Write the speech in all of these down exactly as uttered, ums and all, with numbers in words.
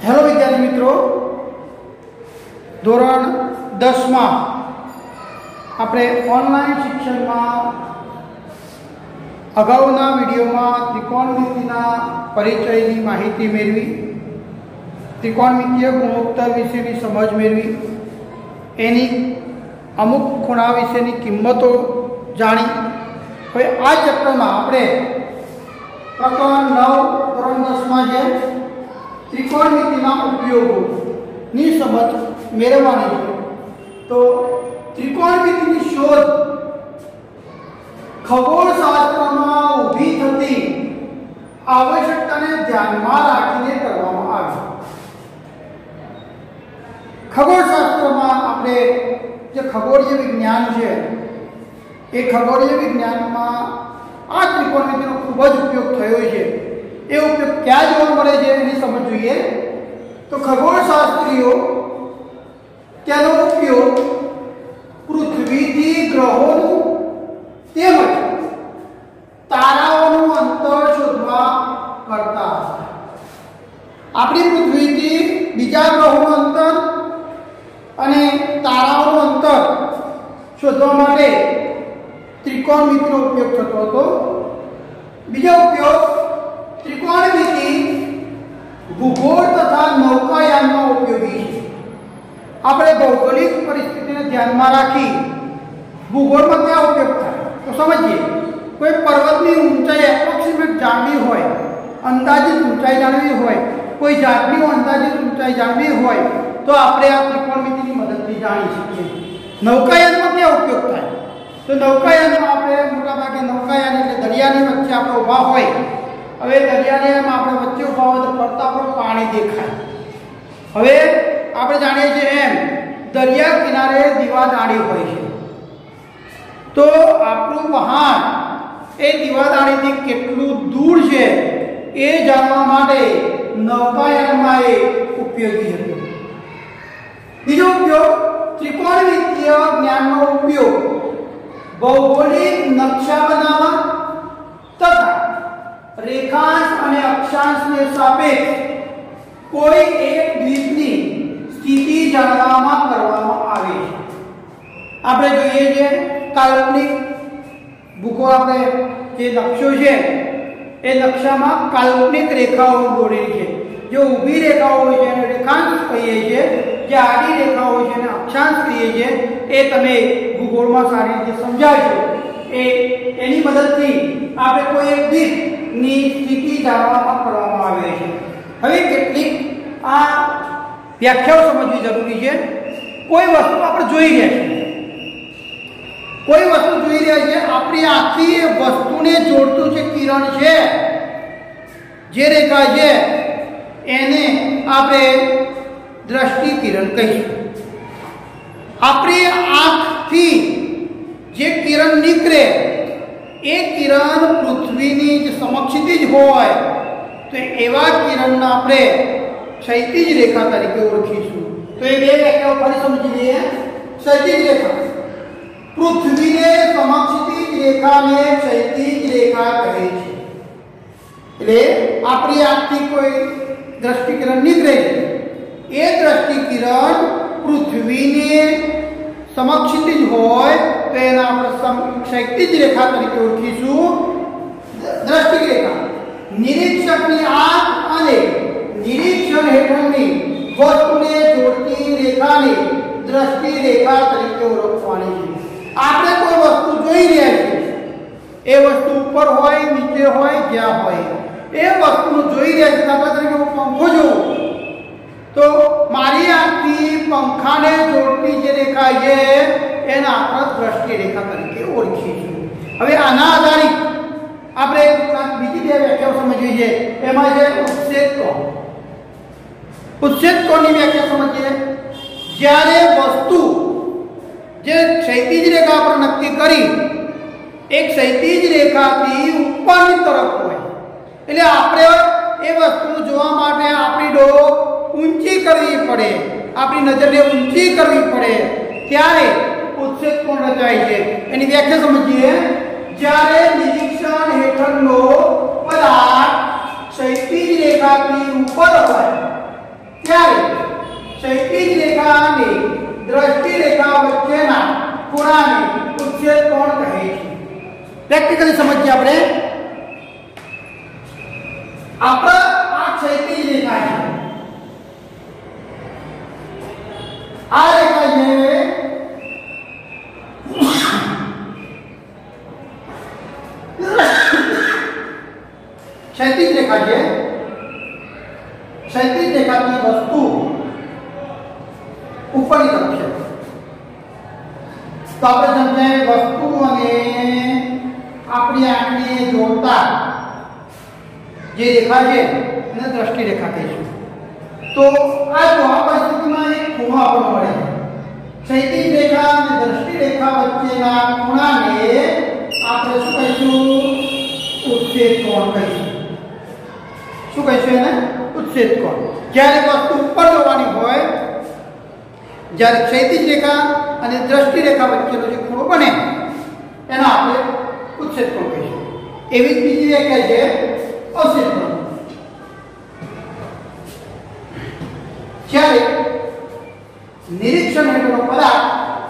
Hello विद्यार्थी मित्रों, धोरण दस में આપણે ઓનલાઈન શિક્ષણમાં અગાઉના વિડીયોમાં ત્રિકોણમિતિના પરિચયની માહિતી મેળવી, ત્રિકોણમિતિય ગુણોત્તર વિશેની સમજ મેળવી, એની અમુક ખૂણા વિશેની કિંમતો જાણી. હવે આ ચેપ્ટરમાં આપણે પ્રકરણ નવ ધોરણ દસમાં જે ત્રિકોણમિતિના ઉપયોગોની સમજ મેળવવાની છે. તો ત્રિકોણમિતિની શોધ ખગોળશાસ્ત્રમાં ઊભી થતી આવશ્યકતાને ધ્યાનમાં રાખીને કરવામાં આવી. ખગોળશાસ્ત્રમાં આપણે જે ખગોળીય વિજ્ઞાન છે એ ખગોળીય વિજ્ઞાનમાં આ ત્રિકોણમિતિનો ખૂબ જ ઉપયોગ થયો છે. એ ઉપયોગ ક્યાં જોવા મળે છે એની સમજ જોઈએ. તો ખગોળશાસ્ત્રીઓ તેનો ઉપયોગ પૃથ્વીથી ગ્રહોનું તેમજ તારાઓનું અંતર શોધવા કરતા હતા. આપણી પૃથ્વીથી બીજા ગ્રહોનું અંતર અને તારાઓનું અંતર શોધવા માટે ત્રિકોણમિતિનો ઉપયોગ થતો હતો. બીજો ઉપયોગ ત્રિકોણમિતિ ભૂગોળ તથા નૌકાયાનમાં ઉપયોગી છે. આપણે ભૌગોલિક પરિસ્થિતિને ધ્યાનમાં રાખી ભૂગોળમાં ક્યાં ઉપયોગ થાય તો સમજીએ. કોઈ પર્વતની ઊંચાઈ એપ્રોક્સિમેટ જાણવી હોય, અંદાજિત ઊંચાઈ જાણવી હોય, કોઈ ઝાડની અંદાજિત ઊંચાઈ જાણવી હોય તો આપણે આ ત્રિકોણમિતિની મદદથી જાણી શકીએ. નૌકાયાનમાં ક્યાં ઉપયોગ થાય તો નૌકાયાનમાં આપણે મોટાભાગે નૌકાયાન એટલે દરિયાની વચ્ચે આપણે ઊભા હોય. હવે દરિયાની આપણે વચ્ચે ઊભા હોય તો પડતા પર પાણી દેખાય. હવે આપણે જાણીએ છીએ એમ દરિયા કિનારે દીવાદાળી હોય છે. તો આપણું વહાણ એ દીવાદાળીથી કેટલું દૂર છે એ જાણવા માટે નૌકાયાનમાં એ ઉપયોગી હતું. બીજો ઉપયોગ ત્રિકોણમિતિય જ્ઞાનનો ઉપયોગ ભૌગોલિક નકશા બનાવવા તથા રેખાંશ અને અક્ષાંશને સાપેક્ષ કોઈ એક દ્વીપની સ્થિતિ જાણવામાં કરવામાં આવે છે. આપણે જોઈએ છે કાલ્પનિક ભૂગોળ, આપણે જે નકશો છે એ નકશામાં કાલ્પનિક રેખાઓ દોરેલી છે. જે ઊભી રેખાઓ હોય છે એને રેખાંશ કહીએ છીએ, જે આડી રેખાઓ હોય છે એને અક્ષાંશ કહીએ છીએ. એ તમે ભૂગોળમાં સારી રીતે સમજાવશો. એ એની મદદથી આપણે કોઈ એક દ્વીપની સ્થિતિ જાણવામાં કરવામાં આવે છે. હવે કેટલીક આ વ્યાખ્યાઓ સમજવી જરૂરી છે. કોઈ વસ્તુ આપણે જોઈ રહ્યા છીએ, કોઈ વસ્તુ જોઈ રહ્યા છે, આપણી આખી વસ્તુને જોડતું જે કિરણ છે, જે રેખા છે એને આપણે દ્રષ્ટિ કિરણ કહીશું. આપણી આંખથી જે કિરણ નીકળે એ કિરણ પૃથ્વીની જે સમક્ષિતિજ હોય તો એવા કિરણને આપણે ક્ષૈતિજ રેખા તરીકે ઓળખીશું. તો એ બે વ્યાખ્યાઓ ફરી સમજી લઈએ. ક્ષૈતિજ રેખા, પૃથ્વીને સમક્ષિતિજ રેખાને ક્ષૈતિજ રેખા કહે છે. એટલે આપણી આંખથી કોઈ દ્રષ્ટિકિરણ નીકળે એ દ્રષ્ટિકિરણ પૃથ્વીને સમક્ષિતિજ હોય તો એના આપણે ક્ષૈતિજ રેખા તરીકે ઓળખીશું. દ્રષ્ટિ રેખા નિરીક્ષકની આંખ અને નિરીક્ષણ હેઠળની વસ્તુને જોડતી રેખાને દ્રષ્ટિ રેખા તરીકે ઓળખવાની છે. આપણે કોઈ વસ્તુ જોઈ રહ્યા છીએ, એ વસ્તુ ઉપર હોય, નીચે હોય, જ્યાં હોય, એ વસ્તુનું જોઈ રહ્યા છીએ. દાખલા તરીકે હું પંખો જોઉં તો મારી આંખથી પંખાને જોડતી જે રેખા છે એને આપણે દ્રષ્ટિ રેખા તરીકે ઓળખીશું. હવે આના આધારિત આપણે બીજી બે વ્યાખ્યાઓ સમજવી છે. એમાં છે ઉત્સેદ કોણ. ઉત્સેદ કોણની વ્યાખ્યા સમજીએ. જ્યારે વસ્તુ જે ક્ષૈતિજ રેખા પર નક્કી કરી એ ક્ષૈતિજ રેખાથી ઉપરની તરફ હોય એટલે આપણે એ વસ્તુને જોવા માટે આપણી ડોક ઊંચી કરવી પડે, આપણી નજરને ઊંચી કરવી પડે, ત્યારે ઉત્સેદ કોણ રચાય છે. એની વ્યાખ્યા સમજીએ. જ્યારે નિરીક્ષણ હેઠળનો પદાર્થ ક્ષૈતિજ રેખાથી ઉપર હોય ત્યારે ક્ષૈતિજ રેખા અને દ્રષ્ટિ રેખા વચ્ચેના ખૂણાને ઉચ્છેદ કોણ કહે છે. પ્રેક્ટિકલી સમજીએ આપણે. આપણે આ ક્ષૈતિજ રેખા છે, આ રેખા છે क्षैतिज रेखा है. क्षैतिज रेखा की वस्तु ऊपरी तरफ है. तो आप समझे वस्तु ने अपनी आंखने जोड़ता जे रेखा है એને દ્રષ્ટિ રેખા કહીશું. તો આ જો આ પરિસ્થિતિમાં એક ખૂણો આપણને મળે. क्षैतिज રેખા અને દ્રષ્ટિ રેખા વચ્ચેના ખૂણાને આપણે શું કહીશું? ઉચ્છેદ કોણ કહીશું. શું કહીશું એને? ઉચ્છેદ કોણ. જ્યારે વસ્તુ ઉપર જોવાની હોય, જ્યારે ક્ષૈતિજ રેખા અને દ્રષ્ટિ રેખા વચ્ચેનો જે ખૂણો બને એનો આપણે ઉચ્છેદ કોણ કહીશું. એવી જ બીજી વ્યાખ્યા છે અવક્ષેપ કોણ. જ્યારે નિરીક્ષણ હેઠળનો પદાર્થ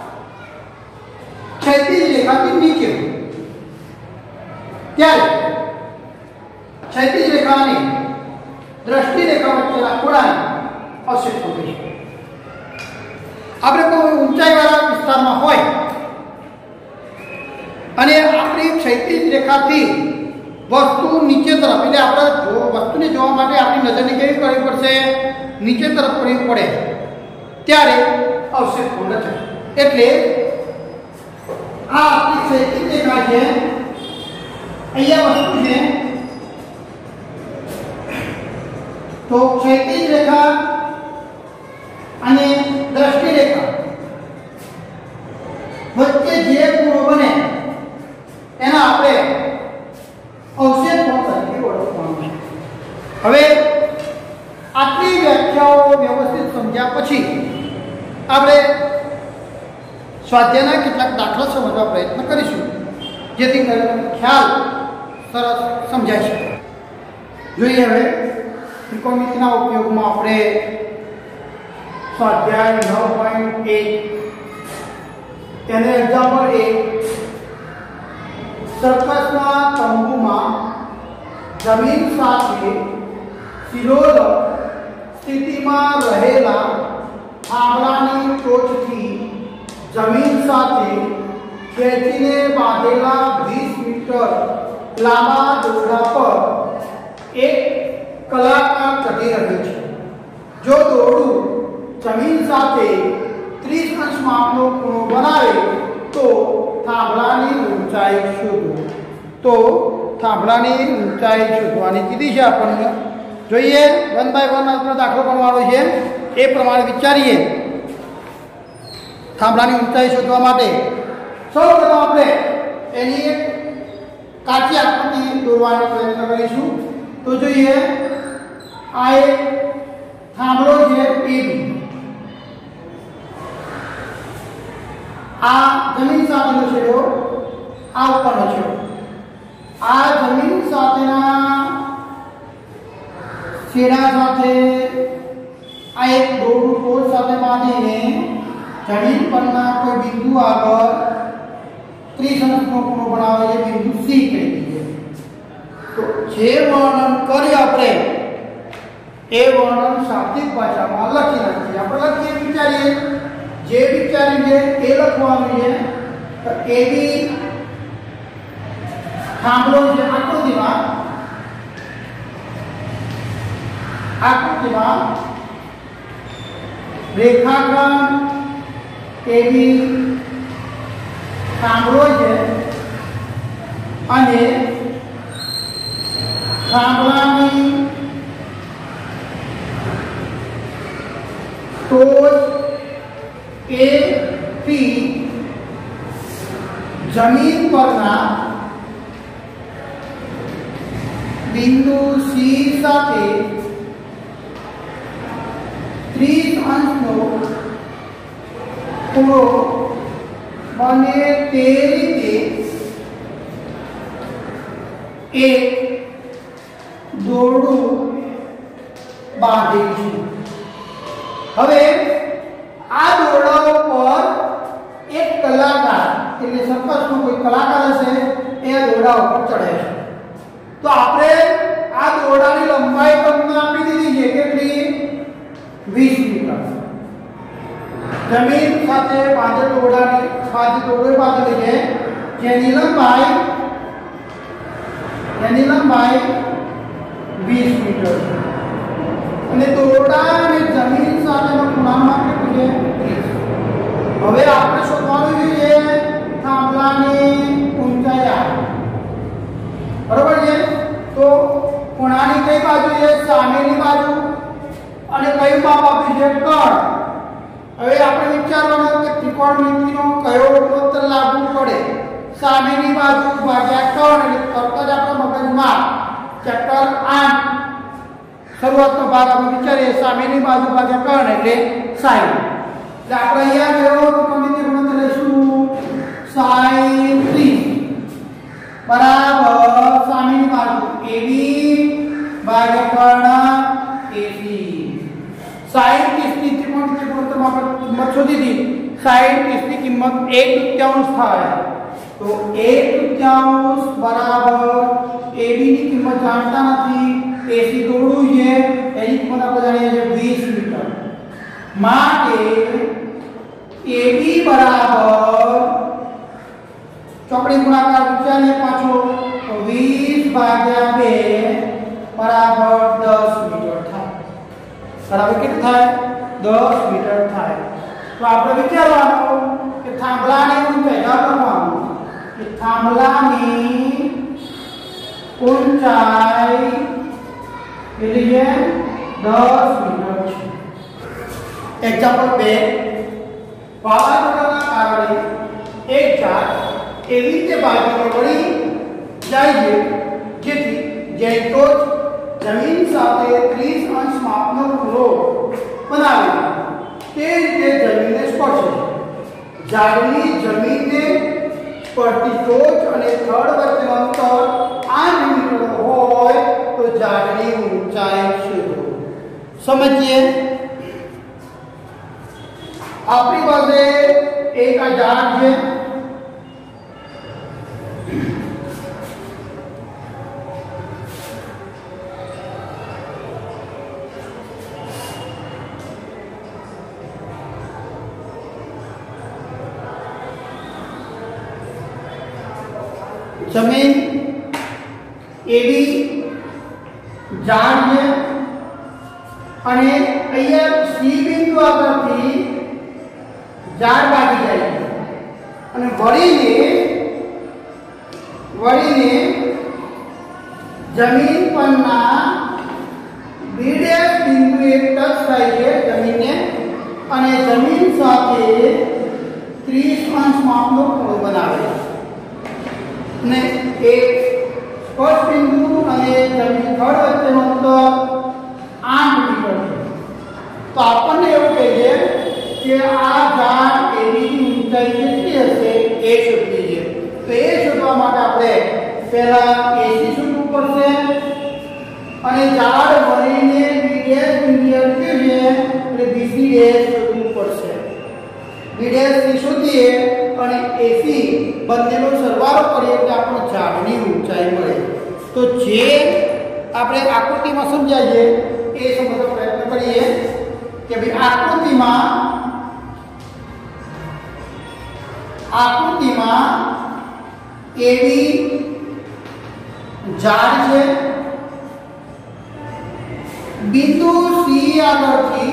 ક્ષૈતિજ રેખાથી નીચે હોય ત્યારે क्षैतिज रेखा અને દ્રષ્ટિ રેખા વચ્ચેના ખૂણાને અવક્ષેપ કોણ કહીશું. આપણે કોઈ ઊંચાઈવાળા વિસ્તારમાં હોય અને આપણી ક્ષૈતિજ રેખાથી વસ્તુ નીચે તરફ, એટલે આપણે જો વસ્તુને જોવા માટે આપણી નજરને કેવી કરવી પડશે? નીચે તરફ કરવી પડે, ત્યારે અવક્ષેપ કોણ રચાય. એટલે આ આપણી ક્ષૈતિજ રેખા છે, અહીંયા વસ્તુ છે. तो क्षैतिज रेखा અને દ્રષ્ટિ રેખા વચ્ચે જે ખૂણો બને એના આપણે અવક્ષેપ કોણ તરીકે ઓળખવાનું છે. હવે આટલી વ્યાખ્યાઓ વ્યવસ્થિત સમજ્યા પછી આપણે સ્વાધ્યાયના કેટલાક દાખલા સમજવા પ્રયત્ન કરીશું, જેથી કરીને ખ્યાલ સરસ સમજાય શકે. જોઈએ હવે ત્રિકોણમિતિના ઉપયોગમાં આપણે સ્વાધ્યાય નવ પોઈન્ટ એક તેને એક્ઝામ્પલ એક. સર્કસના તંબુમાં જમીન સાથે શિરોલ સ્થિતિમાં રહેલા થાંભલાની ટોચથી જમીન સાથે ખેંચીને બાંધેલા વીસ મીટર લાંબા દોરડા પર એક કલાકાર ચઢી રહ્યો છે. જો દોરડું જમીન સાથે ત્રીસ અંશ માપનો ખૂણો બનાવે તો થાંભલાની ઊંચાઈ શોધો. તો થાંભલાની ઊંચાઈ શોધવાની કીધી છે આપણને. જોઈએ વન બાય વન આપણો દાખલો ગણવાનો છે, એ પ્રમાણે વિચારીએ. થાંભલાની ઊંચાઈ શોધવા માટે સૌપ્રથમ આપણે એની એક કાચી આકૃતિ દોરવાનો પ્રયત્ન કરીશું. તો જોઈએ આ એક થાંભલો છે એ. આ જમીન સાથેનો છેડો, આ ઉપરનો છેડો. આ જમીન સાથેના છેડા સાથે આ એક દોરડું ટોચ સાથે બાંધીને જમીન પરના કોઈ બિંદુ આગળ ત્રીસ અંશનો ખૂણો બનાવે છે, બિંદુ સી કહી દઈએ. તો જે વર્ણન કરી આપણે એ વર્ણન શાબ્દિક ભાષામાં લખી નાખીએ. આપણે લખીએ વિચારીએ, જે વિચારીએ એ લખવાનું છે. તો એવી થાંભલો છે આકૃતિમાં, આકૃતિમાં રેખાખંડ એવી થાંભલો છે અને થાંભલાની ટોચ એ થી જમીન પરના બિંદુ સી સાથે ત્રીસ અંશનો ખૂણો બને તે રીતે એક દોરડું બાંધે છે. હવે આ દોરડાઓ પર એક કલાકાર એટલે સર્કસનો કોઈ કલાકાર હશે એ દોરડા ઉપર ચડે છે. તો આપણે આ દોરડાની લંબાઈ તમને આપી દીધી છે કેટલી વીસ મીટર. જમીન સાથે બાંધેલ દોરડાની સાથે દોરડો બાંધેલી છે જેની લંબાઈ જેની લંબાઈ વીસ મીટર છે અને દોરડા અને જમીન સાથેનો ખૂણામાં કેટલું છે ત્રીસ. હવે આપણે શોધવાનું છે થાંભલાની ઊંચાઈ. બરોબર છે. તો ખૂણાની કઈ બાજુ છે સામેની બાજુ અને કયું માપ આપ્યું છે કણ. હવે આપણે વિચારવાનું કે ત્રિકોણમિતિનો કયો ગુણોત્તર લાગુ પડે. સામેની બાજુ ભાગ્યા કણ એટલે તરત જ આપણા મગજમાં ચેપ્ટર આઠ શરૂઆતનો ભાગ આપણે વિચારીએ સામેની બાજુ ભાગ્યા કણ એટલે સાઈન. એટલે આપણે અહીંયા કયો ત્રિકોણમિતિ ગુણોત્તર લઈશું સાઈન ત્રીસ બરાબર સામેની બાજુ એબી ભાગ્યા કર્ણ એસી. સાઈન ત્રીસ ની ત્રિકોણમિતિ ગુણોત્તરમાં આપણે કિંમત શોધી હતી. સાઈન ત્રીસ ની કિંમત એક તૃતીયાંશ થાય. તો એક તૃતીયાંશ બરાબર એબી ની કિંમત જાણતા નથી એસી દોરડું છે એની કિંમત આપણે જાણીએ છીએ વીસ મીટર. માટે એબી બરાબર ચોકડી ગુણાકાર વિચારીએ પાછો તો વીસ ભાગ્યા બે બરાબર દસ મીટર થાય. બરાબર કેટલું થાય દસ મીટર થાય. તો આપણે વિચારવાનું કે થાંભલાની ઊંચાઈ કરવાનું કે થાંભલાની ઊંચાઈ કેટલી છે દસ મીટર છે. એક્ઝામ્પલ બે વાવાઝોડાના કારણે એક ઝાડ એવી રીતે બાજુમાં વળી જાય છે જેથી જેટલો જમીન સાથે ત્રીસ અંશ માપનો ખૂણો બનાવે તે રીતે જમીનને સ્પર્શે. ઝાડની જમીનને સ્પર્શતી ટોચ અને થડ વચ્ચેનું અંતર આઠ મીટર હોય તો ઝાડની ઊંચાઈ શોધો. સમજીએ. આપણી પાસે એક આ ઝાડ છે. જમીન એવી ઝાડ છે અને અહીંયા સી બિંદુ આગળથી ઝાડ ભાગી જાય છે અને વળીને વળીને જમીન પરના બી ડેશ બિંદુએ ટચ થાય છે જમીનને અને જમીન સાથે ત્રીસ અંશ માપનો ખૂણો બનાવે છે. ને એક સ્પર્શ બિંદુ અને જમીન થડ વચ્ચેનો અંતર આઠ મીટર છે. તો આપણને એવું કહે છે કે આ ઝાડ એની ઊંચાઈ કેટલી હશે એ શોધવી છે. તો એ શોધવા માટે આપણે પહેલા એસી શોધવું પડશે અને ઝાડ વળીને બી ડેશ બિંદુએ અટક્યું છે એટલે બીસી ડેશ શોધવું પડશે. બી ડેશ થી શોધીએ અને એસી બંનેનો સરવાળો કરીએ એટલે આપણને ઝાડની ઊંચાઈ મળે. તો જે આપણે આકૃતિમાં સમજાવીએ એ સમજવાનો પ્રયત્ન કરીએ કે ભાઈ આકૃતિમાં આકૃતિમાં એવી ઝાડ છે. બિંદુ સી આગળથી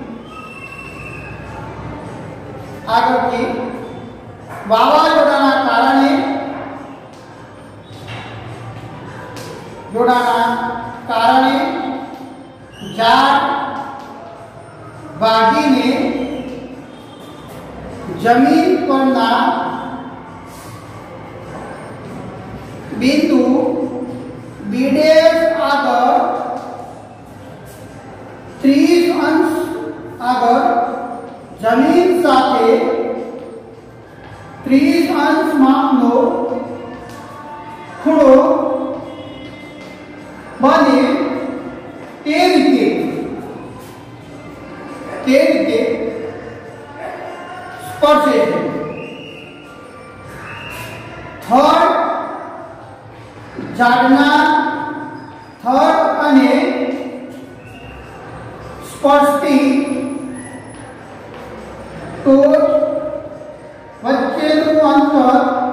આગળથી વાવાઝોડાના કારણે જોડાના કારણે ઝાડ ભાગીને જમીન પરના બિંદુ બી ડેશ આગળ ત્રીસ અંશ આગળ જમીન સાથે ત્રીસ અંશ માપનો ખૂણો બને તે રીતે તે ઝાડના થડ અને સ્પર્શતી ટોચ વચ્ચેનું અંતર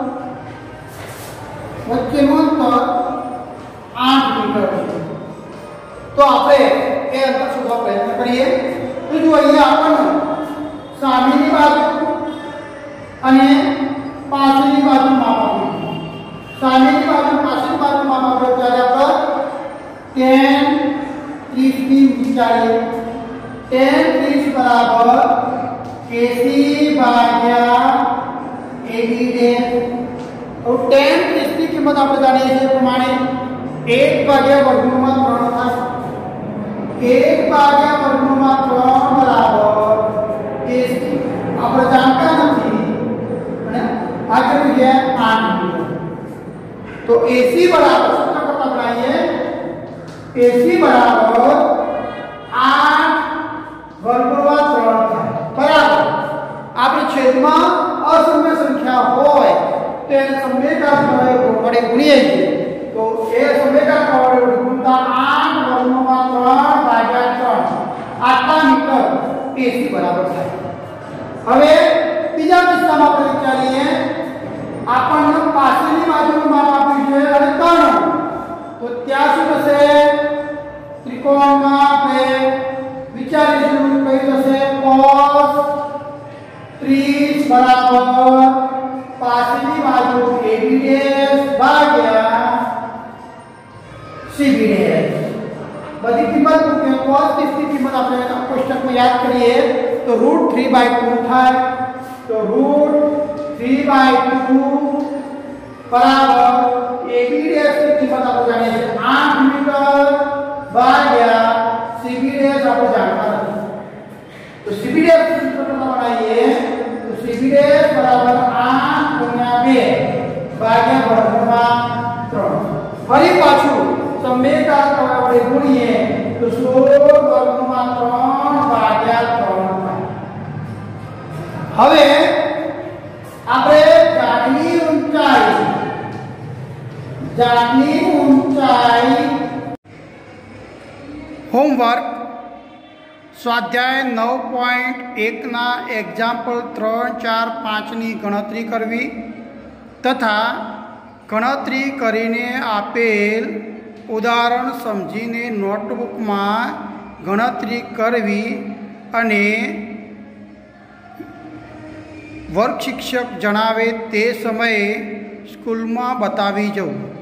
વચ્ચેનું અંતર આઠ મીટર છે. તો આપણે એ અંતર શોધવા પ્રયત્ન કરીએ. તો જો અહીંયા આપણને સામેની બાજુ અને પાછળની બાજુ માપ આપ્યું. સામેની બાજુ પાછળની બાજુ માપ આપ્યું ત્યારે આપણે tan ત્રીસ ની વિચારીએ. tan ત્રીસ બરાબર એસી ભાગ્યા એબી ડેશ. તો tan ત્રીસ ની કિંમત આપણે જાણીએ છીએ પ્રમાણે એક ભાગ્યા વર્ગમૂળમાં ત્રણ થાય. એક ભાગ્યા વર્ગમૂળમાં ત્રણ બરાબર એસી. આપણે જાણતા નથી અને આ કેટલું છે આઠ મીટર. તો એસી બરાબર સૂત્ર કરતા બનાવીએ. એસી બરાબર આઠ વર્ગમૂળમાં ત્રણ થાય બરાબર. આપણે છેદમાં અસમય સંખ્યા હોય તો એને સમયકાર વડે ગુણીએ છીએ. તો એ સમયકાર વડે ગુણતા આઠ વર્ગમૂળમાં ત્રણ ભાગ્યા ત્રણ આટલા મીટર એસી બરાબર થાય. હવે બીજા કિસ્સામાં આપણે વિચારીએ. આપણને પાછળની બાજુનું માપ આપ્યું છે અને ત્રણ. તો ત્યાં શું થશે? ત્રિકોણમાં આપણે વિચારીશું કઈ થશે? cos ત્રીસ બરાબર પાછળની બાજુ એબી ડેશ ભાગ્યા સીબી ડેશ. બધી કિંમત મૂકે. cos ત્રીસ ની કિંમત આપણે કોષ્ટકમાં યાદ કરીએ તો રૂટ થ્રી બાય ટુ થાય. તો રૂટ થ્રી બાય ટુ બરાબર એબી ડેશ ની કિંમત આપણે જાણીએ છીએ આઠ મીટર ભાગ્યા સીબી ડેશ આપણે જાણતા નથી. તો સીબી ડેશ ની કિંમત બનાવીએ તો સીબી ડેશ બરાબર આઠ ગુણ્યા બે ભાગ્યા વર્ગમૂળમાં ત્રણ. ફરી પાછું સમયકાર વડે ગુણીએ તો સોળ વર્ગમૂળમાં ત્રણ ભાગ્યા ત્રણ. હવે આપણે ઝાડની ઊંચાઈ ઝાડની ઊંચાઈ હોમવર્ક સ્વાધ્યાય નવ પોઈન્ટ એકના એક્ઝામ્પલ ત્રણ ચાર પાંચની ગણતરી કરવી તથા ગણતરી કરીને આપેલ ઉદાહરણ સમજીને નોટબુકમાં ગણતરી કરવી અને વર્ગ શિક્ષક જણાવે તે સમયે સ્કૂલમાં બતાવી જવું.